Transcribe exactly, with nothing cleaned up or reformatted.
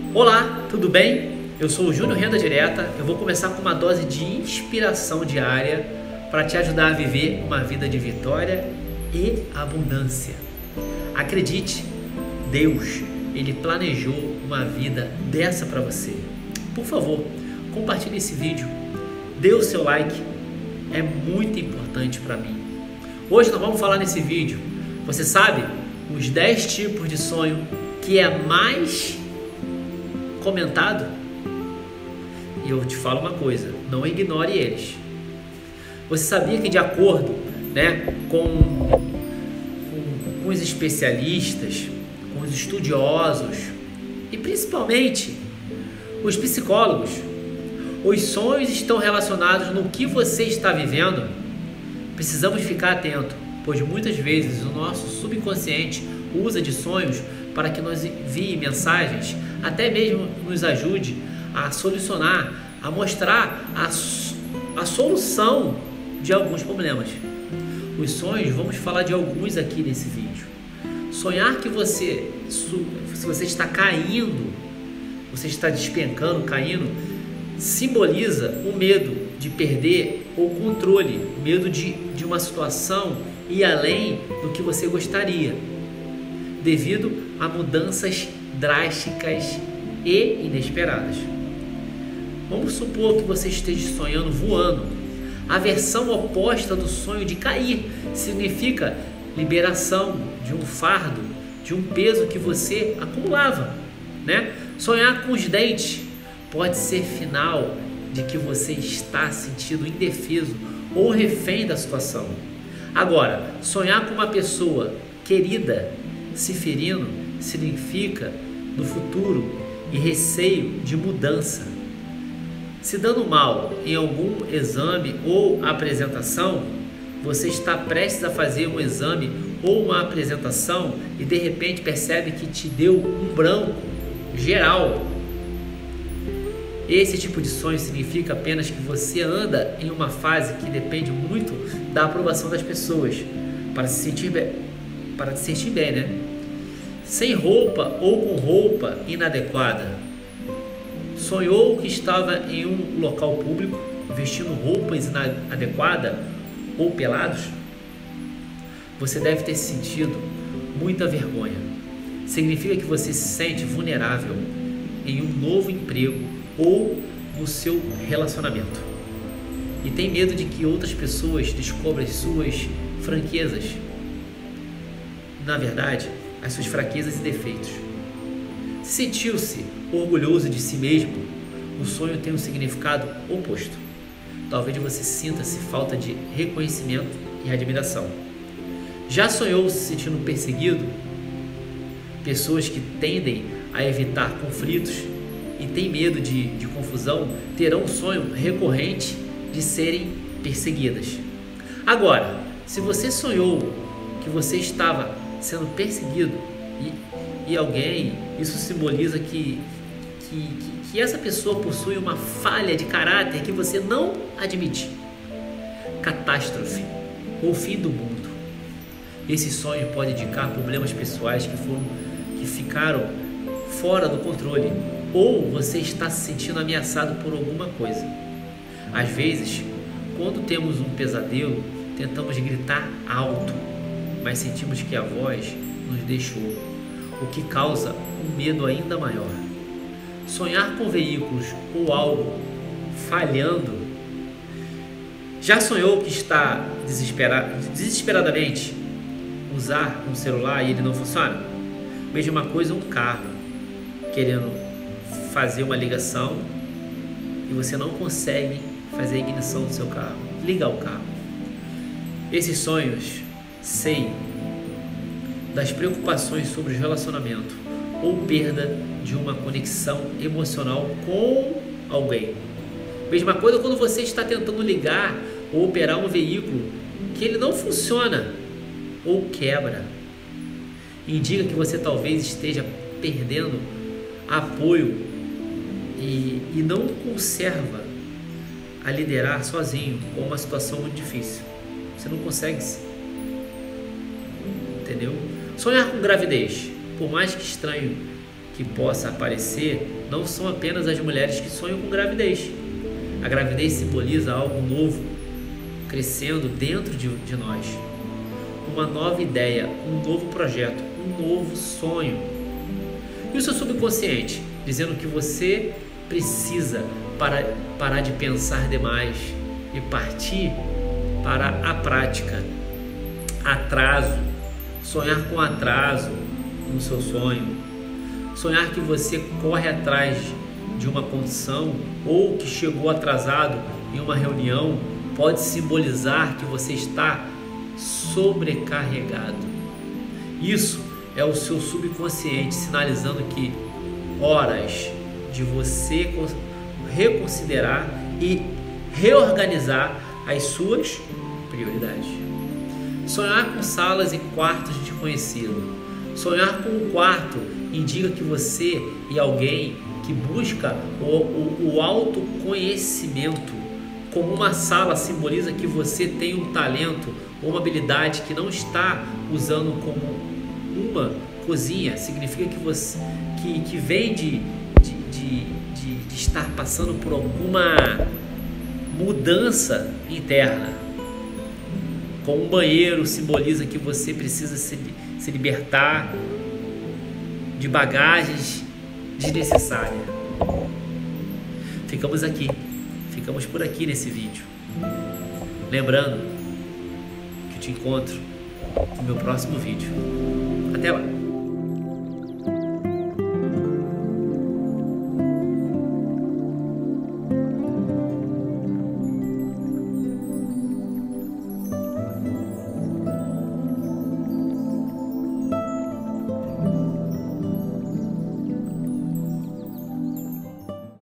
Olá, tudo bem? Eu sou o Júnior Renda Direta. Eu vou começar com uma dose de inspiração diária para te ajudar a viver uma vida de vitória e abundância. Acredite, Deus, Ele planejou uma vida dessa para você. Por favor, compartilhe esse vídeo, dê o seu like, é muito importante para mim. Hoje nós vamos falar nesse vídeo, você sabe, os dez tipos de sonho que é mais comentado? E eu te falo uma coisa, não ignore eles. Você sabia que de acordo, né, com, com, com os especialistas, com os estudiosos e principalmente os psicólogos, os sonhos estão relacionados no que você está vivendo? Precisamos ficar atento, pois muitas vezes o nosso subconsciente usa de sonhos para que nos envie mensagens, até mesmo nos ajude a solucionar, a mostrar a, a solução de alguns problemas. Os sonhos, vamos falar de alguns aqui nesse vídeo. Sonhar que você, se você está caindo, você está despencando, caindo, simboliza o medo de perder o controle, o medo de, de uma situação ir além do que você gostaria, devido a mudanças drásticas e inesperadas. Vamos supor que você esteja sonhando voando. A versão oposta do sonho de cair significa liberação de um fardo, de um peso que você acumulava, né? Sonhar com os dentes pode ser sinal de que você está sentindo indefeso ou refém da situação. Agora, sonhar com uma pessoa querida se ferindo significa no futuro e receio de mudança. Se dando mal em algum exame ou apresentação, você está prestes a fazer um exame ou uma apresentação e de repente percebe que te deu um branco geral. Esse tipo de sonho significa apenas que você anda em uma fase que depende muito da aprovação das pessoas para se sentir bem, para se sentir bem, né? Sem roupa ou com roupa inadequada. Sonhou que estava em um local público vestindo roupas inadequadas ou pelados? Você deve ter sentido muita vergonha. Significa que você se sente vulnerável em um novo emprego ou no seu relacionamento e tem medo de que outras pessoas descubram as suas fraquezas, na verdade, as suas fraquezas e defeitos. Sentiu-se orgulhoso de si mesmo? O sonho tem um significado oposto. Talvez você sinta-se falta de reconhecimento e admiração. Já sonhou se sentindo perseguido? Pessoas que tendem a evitar conflitos e têm medo de, de confusão terão um sonho recorrente de serem perseguidas. Agora, se você sonhou que você estava sendo perseguido e, e alguém, isso simboliza que, que, que, que essa pessoa possui uma falha de caráter que você não admite. Catástrofe ou fim do mundo. Esse sonho pode indicar problemas pessoais que, foram, que ficaram fora do controle, ou você está se sentindo ameaçado por alguma coisa. Às vezes, quando temos um pesadelo, tentamos gritar alto, mas sentimos que a voz nos deixou, o que causa um medo ainda maior. Sonhar com veículos ou algo falhando. Já sonhou que está desesperado, desesperadamente usar um celular e ele não funciona? Mesma coisa um carro, querendo fazer uma ligação e você não consegue fazer a ignição do seu carro, ligar o carro. Esses sonhos, sei, das preocupações sobre o relacionamento ou perda de uma conexão emocional com alguém. Mesma coisa quando você está tentando ligar ou operar um veículo que ele não funciona ou quebra. Indica que você talvez esteja perdendo apoio e, e não conserva a liderar sozinho com uma situação muito difícil. Você não consegue, entendeu? Sonhar com gravidez, por mais que estranho que possa parecer, não são apenas as mulheres que sonham com gravidez. A gravidez simboliza algo novo crescendo dentro de, de nós. Uma nova ideia, um novo projeto, um novo sonho. E o seu subconsciente dizendo que você precisa para, parar de pensar demais e partir para a prática. Atraso, sonhar com atraso no seu sonho, sonhar que você corre atrás de uma condição ou que chegou atrasado em uma reunião pode simbolizar que você está sobrecarregado. Isso é o seu subconsciente sinalizando que horas de você reconsiderar e reorganizar as suas prioridades. Sonhar com salas e quartos desconhecidos. Sonhar com um quarto indica que você e alguém que busca o, o, o autoconhecimento. Como uma sala simboliza que você tem um talento ou uma habilidade que não está usando como uma cozinha. Significa que você que, que vem de, de, de, de, de estar passando por alguma mudança interna. Com um banheiro simboliza que você precisa se, se libertar de bagagens desnecessárias. Ficamos aqui, ficamos por aqui nesse vídeo. Lembrando que eu te encontro no meu próximo vídeo. Até lá!